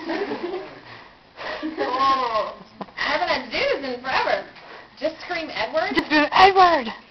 Oh, I haven't had to do this in forever. Just scream Edward? Edward!